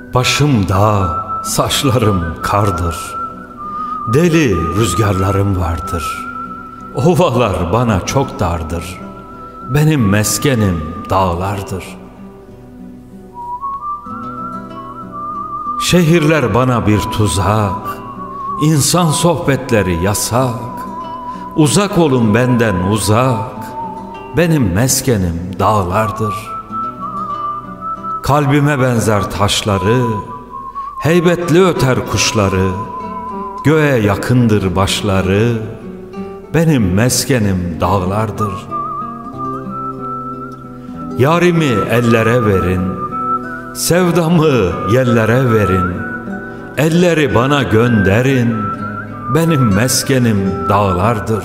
Başım dağ, saçlarım kardır. Deli rüzgarlarım vardır. Ovalar bana çok dardır. Benim meskenim dağlardır. Şehirler bana bir tuzak, İnsan sohbetleri yasak. Uzak olun benden uzak, benim meskenim dağlardır. Kalbime benzer taşları, heybetli öter kuşları, göğe yakındır başları, benim meskenim dağlardır. Yarimi ellere verin, sevdamı yellere verin, elleri bana gönderin, benim meskenim dağlardır.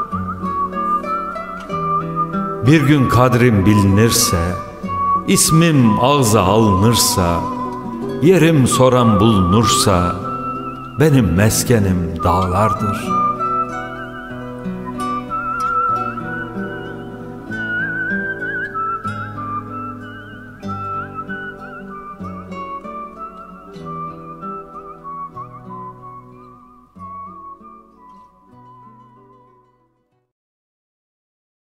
Bir gün kadrim bilinirse, ismim ağza alınırsa, yerim soran bulunursa, benim meskenim dağlardır.